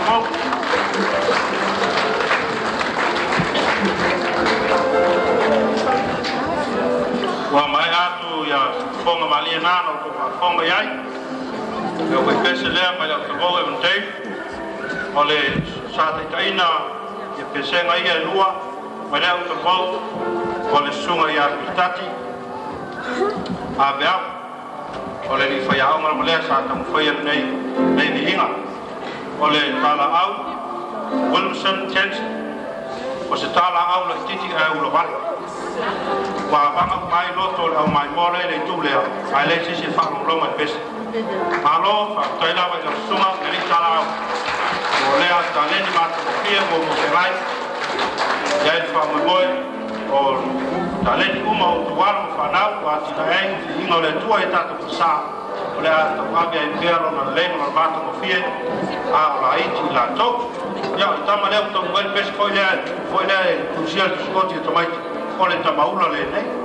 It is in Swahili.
mau. Wa mai atu ya fonga malia nano ko fonga yai. Eu vou pensar lá para o trabalho em tempo. Olha, sabe que ainda e pensei aí a lua, mas é o trabalho. Olha, sunga ya pitati. Abel. Olha, ele foi a uma mulher sabe como foi nem hinga. Olha, tala au. Wilson Chance. Você tala au la titi a o local. Wa banga mai loto au mai mole le tule. Ai le se fa lo mai pes. Malo fa taila va sunga ele tala au. Olha, talento mata pia mo serai. Ya fa mo boy o talento uma o tuar mo fa nau wa tinai ingo le tua e tatu sa. Olha, tá bem inteiro na lei no mato mo fie. A la iti la top. Ya, tama leo to mo pes foi le crucial scoti tomai. Olha, tá maula le, né?